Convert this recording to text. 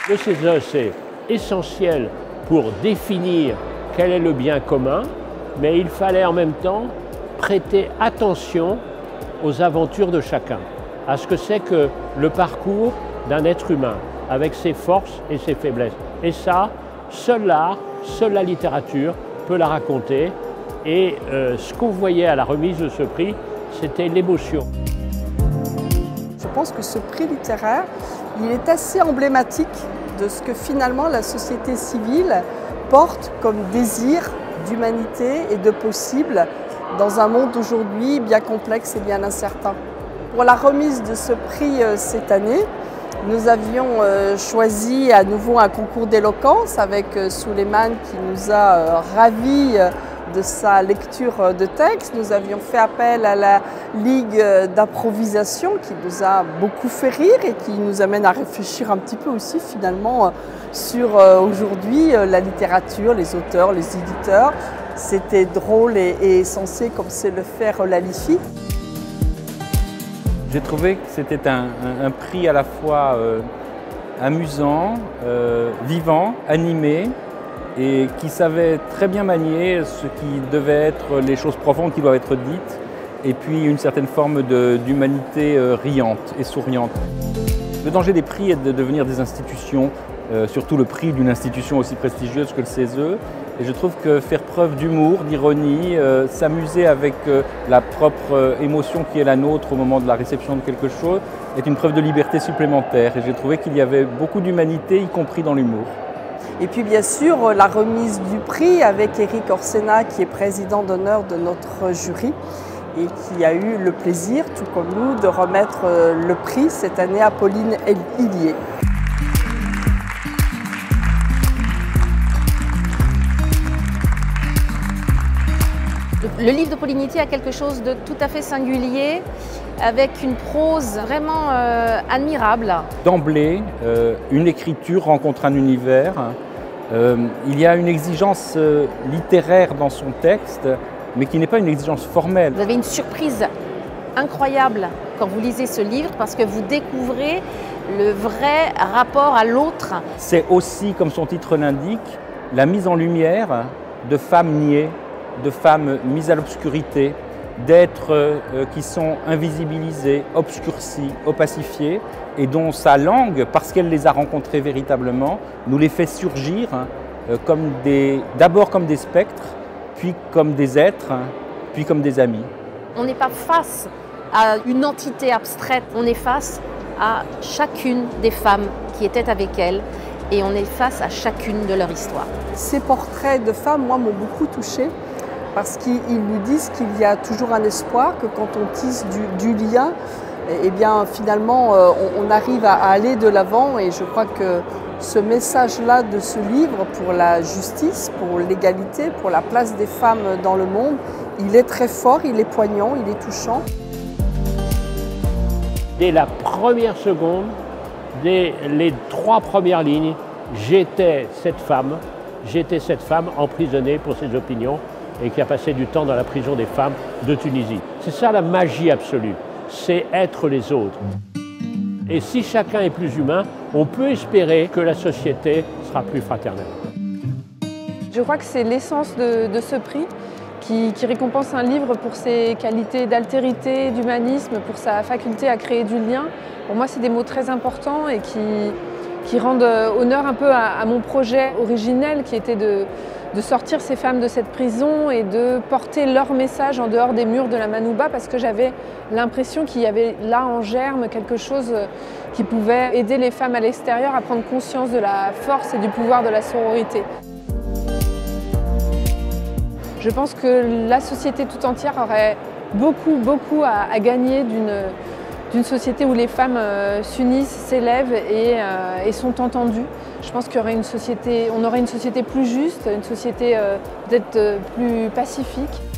Le CESE, c'est essentiel pour définir quel est le bien commun, mais il fallait en même temps prêter attention aux aventures de chacun, à ce que c'est que le parcours d'un être humain, avec ses forces et ses faiblesses. Et ça, seul l'art, seule la littérature peut la raconter. Et ce qu'on voyait à la remise de ce prix, c'était l'émotion. Je pense que ce prix littéraire, il est assez emblématique de ce que finalement la société civile porte comme désir d'humanité et de possible dans un monde aujourd'hui bien complexe et bien incertain. Pour la remise de ce prix cette année, nous avions choisi à nouveau un concours d'éloquence avec Souleymane qui nous a ravis de sa lecture de texte. Nous avions fait appel à la Ligue d'improvisation qui nous a beaucoup fait rire et qui nous amène à réfléchir un petit peu aussi finalement sur aujourd'hui la littérature, les auteurs, les éditeurs. C'était drôle et sensé comme c'est le faire la LIFI. J'ai trouvé que c'était un prix à la fois amusant, vivant, animé, et qui savait très bien manier ce qui devait être les choses profondes qui doivent être dites, et puis une certaine forme d'humanité riante et souriante. Le danger des prix est de devenir des institutions, surtout le prix d'une institution aussi prestigieuse que le CESE. Et je trouve que faire preuve d'humour, d'ironie, s'amuser avec la propre émotion qui est la nôtre au moment de la réception de quelque chose, est une preuve de liberté supplémentaire. Et j'ai trouvé qu'il y avait beaucoup d'humanité, y compris dans l'humour. Et puis bien sûr, la remise du prix avec Éric Orsena, qui est président d'honneur de notre jury et qui a eu le plaisir, tout comme nous, de remettre le prix cette année à Pauline Hillier. Le livre de Pauline Hillier a quelque chose de tout à fait singulier, avec une prose vraiment admirable. D'emblée, une écriture rencontre un univers. Il y a une exigence littéraire dans son texte, mais qui n'est pas une exigence formelle. Vous avez une surprise incroyable quand vous lisez ce livre, parce que vous découvrez le vrai rapport à l'autre. C'est aussi, comme son titre l'indique, la mise en lumière de femmes niées, de femmes mises à l'obscurité, d'êtres qui sont invisibilisés, obscurcis, opacifiés, et dont sa langue, parce qu'elle les a rencontrés véritablement, nous les fait surgir d'abord comme des spectres, puis comme des êtres, puis comme des amis. On n'est pas face à une entité abstraite, on est face à chacune des femmes qui étaient avec elle, et on est face à chacune de leur histoire. Ces portraits de femmes, moi, m'ont beaucoup touchée, parce qu'ils nous disent qu'il y a toujours un espoir, que quand on tisse du lien, eh bien finalement on arrive à aller de l'avant. Et je crois que ce message-là de ce livre pour la justice, pour l'égalité, pour la place des femmes dans le monde, il est très fort, il est poignant, il est touchant. Dès la première seconde, dès les 3 premières lignes, j'étais cette femme emprisonnée pour ses opinions et qui a passé du temps dans la prison des femmes de Tunisie. C'est ça la magie absolue, c'est être les autres. Et si chacun est plus humain, on peut espérer que la société sera plus fraternelle. Je crois que c'est l'essence de ce prix qui récompense un livre pour ses qualités d'altérité, d'humanisme, pour sa faculté à créer du lien. Pour moi, c'est des mots très importants et qui rendent honneur un peu à mon projet originel qui était de sortir ces femmes de cette prison et de porter leur message en dehors des murs de la Manouba, parce que j'avais l'impression qu'il y avait là en germe quelque chose qui pouvait aider les femmes à l'extérieur à prendre conscience de la force et du pouvoir de la sororité. Je pense que la société tout entière aurait beaucoup à gagner d'une société où les femmes s'unissent, s'élèvent et sont entendues. Je pense qu'on aurait une société plus juste, une société peut-être plus pacifique.